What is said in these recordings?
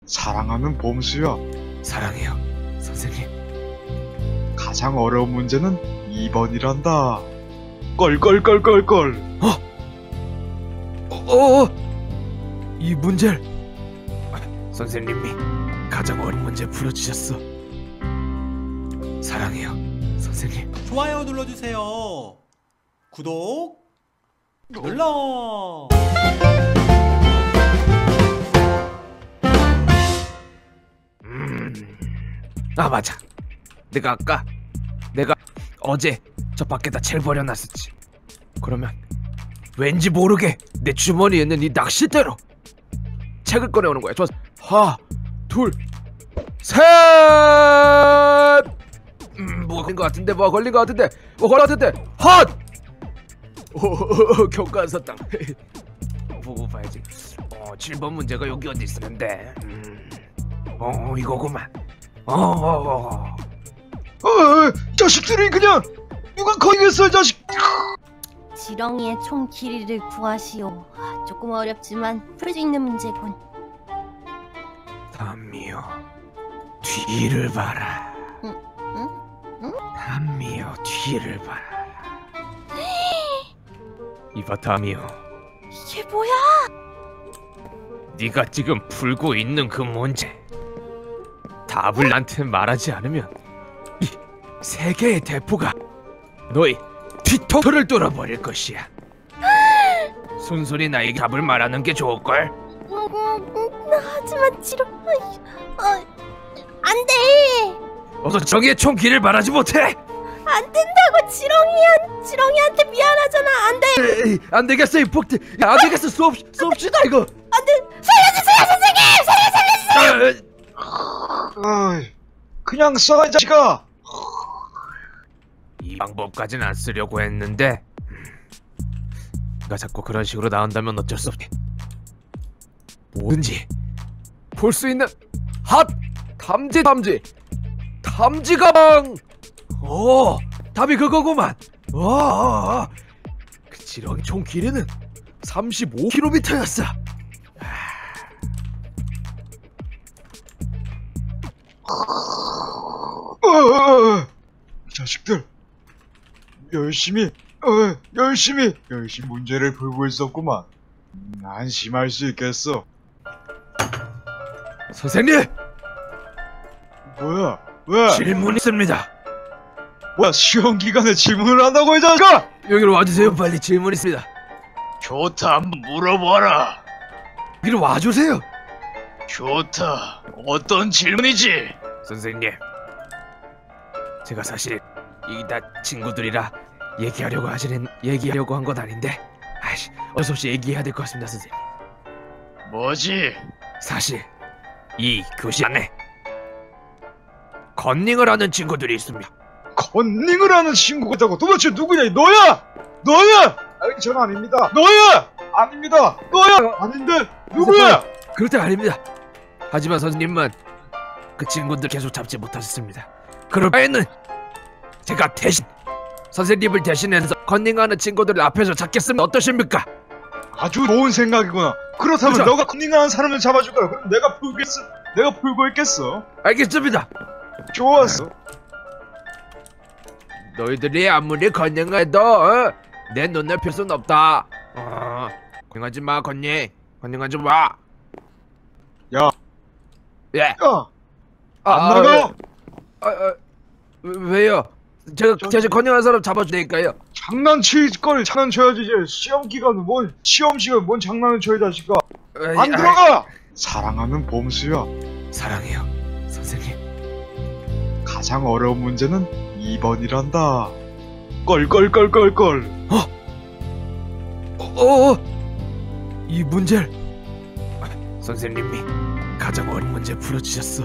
사랑하는 봄수야. 사랑해요, 선생님. 가장 어려운 문제는 2번이란다. 껄껄껄껄껄. 이 문제를 선생님이 가장 어려운 문제 풀어주셨어. 사랑해요, 선생님. 좋아요 눌러주세요. 구독 눌러. 맞아. 내가 어제 저 밖에다 책 버려놨었지. 그러면 왠지 모르게 내 주머니에 있는 이 낚싯대로 책을 꺼내오는 거야. 좋아. 하나, 둘, 셋. 뭐가 걸린 것 같은데, 헛. 교과서당. 보고 봐야지. 7번 문제가 여기 어디 있었는데. 이거구만. 자식들이 그냥 누가 거기겠어, 자식. 지렁이의 총 길이를 구하시오. 조금 어렵지만 풀 수 있는 문제군. 담미요, 뒤를 봐라. 응? 담미요, 뒤를 봐라. 이봐, 담미요. 이게 뭐야? 네가 지금 풀고 있는 그 문제, 답을 나한테 말하지 않으면 이 세계의 대포가 너의 뒤통수를 뚫어버릴 것이야. 순순히 나에게 답을 말하는 게 좋을걸? 하지만 안 돼! 어서 정의의 총 길을 말하지 못해! 안 된다고! 지렁이한테 미안하잖아! 안 돼! 에이, 안 되겠어, 이 폭들! 야, 안 되겠어! 수업시다, 이거! 안 돼! 살려주세요, 선생님! 그냥 써, 이 자식아. 이 방법까지는 안 쓰려고 했는데 네가 자꾸 그런 식으로 나온다면 어쩔 수 없지. 뭐든지 볼 수 있는 핫! 탐지 가방! 답이 그거구만. 그 지렁이 총 길이는 35km였어. 자식들, 열심히 문제를 풀고 있었구만. 안심할 수 있겠어. 선생님! 뭐야? 왜? 질문 있습니다. 뭐야, 시험 기간에 질문을 한다고, 이 자식아? 여기로 와주세요. 빨리 질문 있습니다. 좋다, 한번 물어봐라. 여기로 와주세요. 좋다, 어떤 질문이지? 선생님, 제가 사실 이 다 친구들이라 얘기하려고 한 건 아닌데, 어서 없이 얘기해야 될 것 같습니다, 선생님. 뭐지? 사실 이 교실 안에 컨닝을 하는 친구들이 있습니다. 컨닝을 하는 친구가 있다고? 도대체 누구냐? 너야! 전 아닙니다. 너야! 아닙니다. 너야! 아닌데 누구야? 그럴 때 아닙니다. 하지만 선생님은 그 친구들 계속 잡지 못하셨습니다. 그럴 바에는 제가 대신 선생님을 대신해서 컨닝하는 친구들 앞에서 잡겠으면 어떠십니까? 아주 좋은 생각이구나. 그렇다면 그쵸? 너가 컨닝하는 사람을 잡아줄 거야. 그럼 내가 풀고 있겠어. 알겠습니다. 좋았어. 너희들이 아무리 컨닝해도 내 눈을 필 순 없다. 컨닝하지 마, 컨닝하지 마. 야. 예. 야. 안 나가. 왜요? 제가 대신 컨닝하는 사람 잡아주니까요. 장난칠 걸 장난쳐야지. 이제 시험 기간은 시험 시간 뭔 장난을 쳐, 이 자식아. 안 들어가. 사랑하는 봄수야. 사랑해요, 선생님. 가장 어려운 문제는 2번이란다. 껄껄껄껄껄. 이 문제를 선생님이 가장 어려운 문제 풀어주셨어.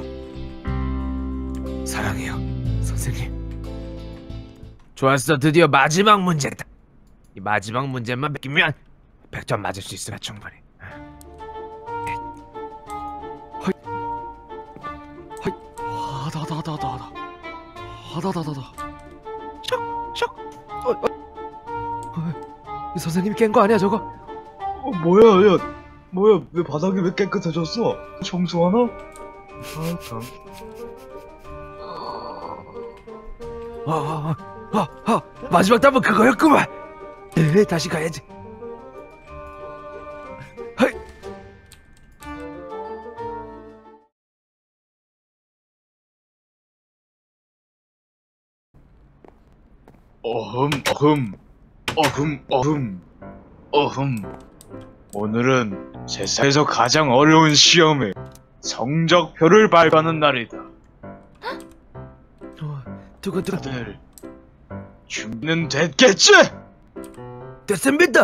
사랑해요, 선생님. 좋았어, 드디어 마지막 문제다. 이 마지막 문제만 베끼면 100점 맞을 수 있으라 충분히. 이 선생님이 깬 거 아니야, 저거? 뭐야, 야. 뭐야, 왜 바닥이 왜 깨끗해졌어? 청소하나? 아, 참. 마지막 답은 그거였구만. 다시 가야지. 하이. 어흠. 오늘은 세상에서 가장 어려운 시험에 성적표를 발표하는 날이다. 두근두근. 다들 준비는 됐겠지? 됐습니다.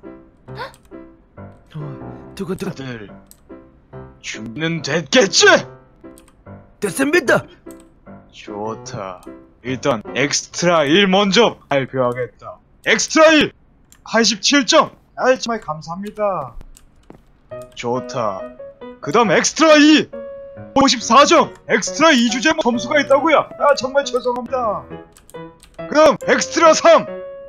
두근두근. 다들 준비는 됐겠지? 됐습니다. 좋다. 일단 엑스트라 1 먼저 발표하겠다. 엑스트라 1! 87점! 아이, 정말 감사합니다. 좋다. 그 다음 엑스트라 2! 54점! 엑스트라 2주제 점수가 있다고요? 아, 정말 죄송합니다. 그 다음 엑스트라 3!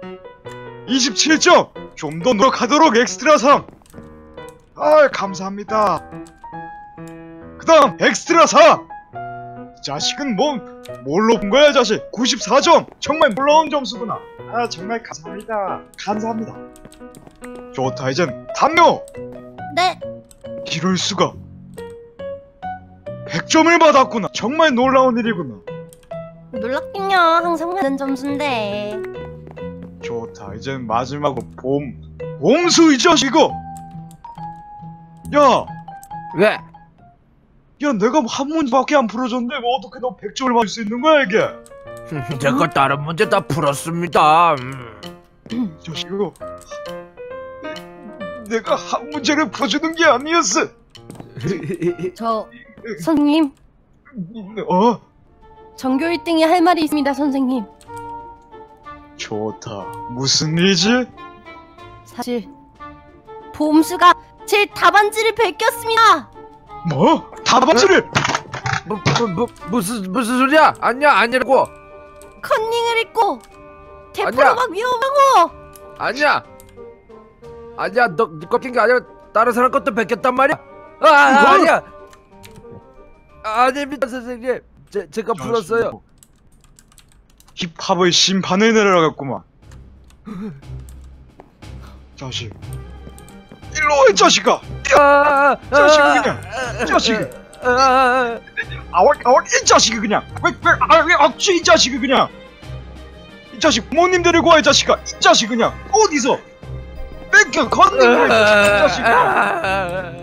27점! 좀 더 노력하도록 엑스트라 3! 아, 감사합니다. 그 다음 엑스트라 4! 자식은 뭘로 본 거야, 자식? 94점! 정말 놀라운 점수구나. 아, 정말 감사합니다. 감사합니다. 좋다, 이젠 담요! 네. 이럴 수가. 100점을 받았구나. 정말 놀라운 일이구나. 놀랍긴요. 항상 받는 점수인데. 좋다, 이젠 마지막으로 봄수 이 자식 이거! 야! 왜? 야, 내가 한 문제밖에 안 풀어줬는데 뭐 어떻게 너 100점을 받을 수 있는 거야, 이게? 제가 다른 문제 다 풀었습니다. 자식 이거 내가 한 문제를 풀어주는 게 아니었어. 저 선생님, 어? 전교 1등이 할 말이 있습니다, 선생님. 좋다. 무슨 일이지? 사실 봄수가 제 답안지를 베꼈습니다. 뭐? 답안지를? 무슨 소리야? 아니라고. 컨닝을 했고 아니야. 대포로 막 위험하고. 아니야, 너 꺾인 게 아니라 다른 사람 것도 베꼈단 말이야. 아니야. 아닙니다, 선생님. 제가 풀었어요. 힙합의 심판을 내려가겠구만. 자식, 일로 와, 이 자식아. 자식이 그냥, 자식이. 이 자식이 그냥. 왜 억지, 이 자식이 그냥. 이 자식 부모님 데리고 와, 이 자식아. 이 자식 그냥 어디서 뺏겨 건드려, 이 자식아.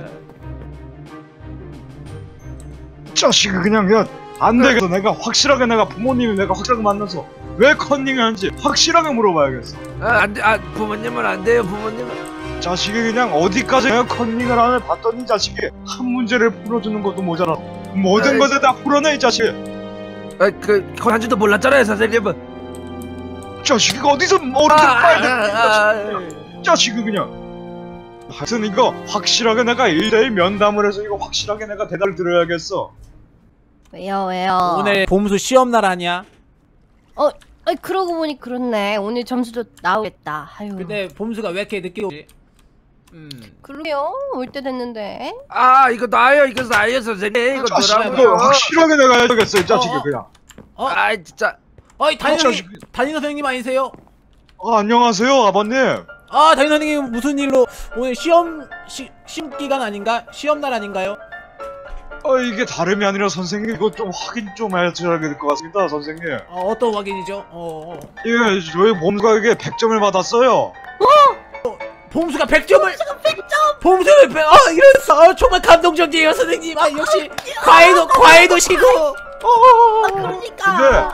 이 자식이 그냥 야, 안 되겠어. 내가 확실하게 부모님이 내가 확실하게 만나서 왜 컨닝을 하는지 확실하게 물어봐야겠어. 부모님은 안 돼요, 부모님은. 자식이 그냥 어디까지 내가 컨닝을 하나 봤더니 이 자식이 한 문제를 풀어주는 것도 모자라. 모든 것을 다 풀어내, 이 자식. 한지도 몰랐잖아요, 선생님은. 자식이 어디서 머리를 빨야 돼. 자식이 그냥. 하여튼 이거 확실하게 내가 1대1 면담을 해서 이거 확실하게 내가 대답을 드려야겠어. 왜요? 오늘 봄수 시험날 아니야? 그러고 보니 그렇네. 오늘 점수도 나오겠다. 아유. 근데 봄수가 왜 이렇게 늦게 오지? 그러게요. 올 때 됐는데. 이거 나요, 선생님. 이거 자식이 너라고요. 확실하게 내가 해야겠어, 이 자식이 그냥. 진짜. 담임 선생님 아니세요? 안녕하세요, 아버님. 담임 선생님 무슨 일로 오늘 시험 기간 아닌가? 시험날 아닌가요? 이게 다름이 아니라 선생님 이거 좀 확인 좀 해줘야 될 것 같습니다, 선생님. 어떤 확인이죠? 이게 저희 봄수가 이게 100점을 받았어요. 봄수가 100점을! 봄수를 100! 이랬어! 정말 감동적이에요, 선생님! 역시 과외도 시고! 그러니까.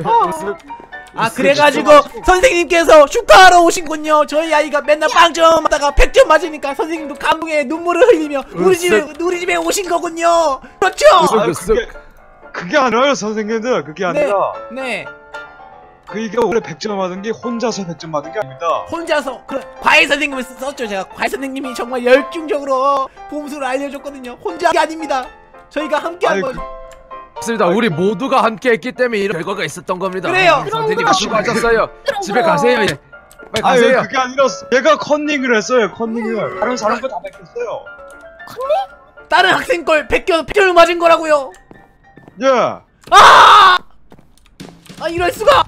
그래가지고 선생님께서 축하하러 오신군요. 저희 아이가 맨날 빵점 하다가 100점 맞으니까 선생님도 감동에 눈물을 흘리며 우리 집에 오신 거군요. 그렇죠? 그게 아니라요, 선생님들. 그게 아니라 네. 그게 원래 100점 받은 게 혼자서 100점 받은 게 아닙니다. 혼자서 과외 선생님을 썼죠. 제가 과외 선생님이 정말 열중적으로 봄수를 알려줬거든요. 혼자 게 아닙니다. 저희가 함께한 거죠. 맞습니다. 우리 모두가 함께 했기 때문에 이런 결과가 있었던 겁니다. 그래요. 선생님 수고하셨어요. 집에 가세요. 빨리 아유 가세요. 그게 아니라 얘가 컨닝을 했어요. 컨닝을 다른 사람 거 다 뺏겼어요. 다른 학생 걸 뺏겨 맞은 거라고요. 예. 아! 아 이럴 수가!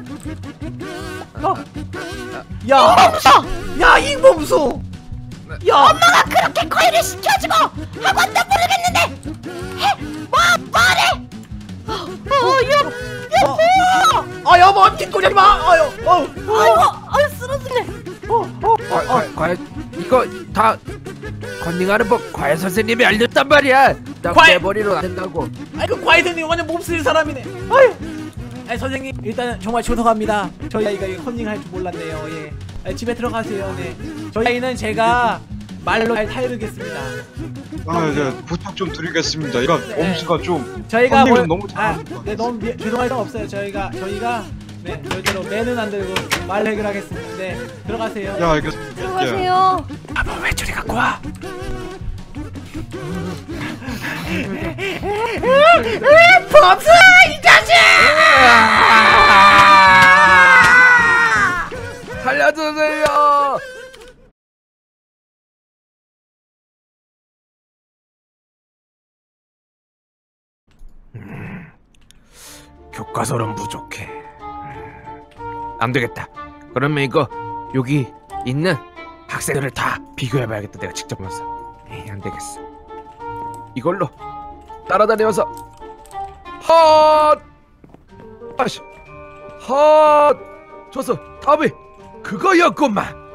야 이범수! 야 엄마가 그렇게 과외를 시켜주고 학원도 모르겠는데 뭐래? 아 여보 뒷꼬리 하지 마! 아유 아이고 쓰러지네. 과외 이거 다 컨닝하는 법 과외 선생님이 알렸단 말이야. 나 과외- 내버리로 안 된다고. 아이 그 과외 선생님 완전 몹쓸 사람이네. 아유. 아니 선생님 일단은 정말 죄송합니다. 저희 아이가 이거 컨닝할 줄 몰랐네요. 예. 아니, 집에 들어가세요. 네. 저희 아이는 제가 말로 잘 타이르겠습니다. 아 이제 부탁 좀 드리겠습니다. 얘가 네. 엄수가 좀 저희가 컨닝을 너무 잘하는 네 너무 죄송할 건 없어요. 저희가 네 절대로 매는 안 들고 말 해결하겠습니다. 네 들어가세요. 예 알겠습니다. 예. 들어가세요. 아빠 외출이 갖고 와. 범수 이 자식! 살려주세요. 교과서는 부족해. 안 되겠다. 그러면 이거 여기 있는 학생들을 다 비교해봐야겠다. 내가 직접 봐서. 에이, 안 되겠어. 이걸로 따라다니면서 헛! 아씨 헛! 좋았어. 답이 그거였구만.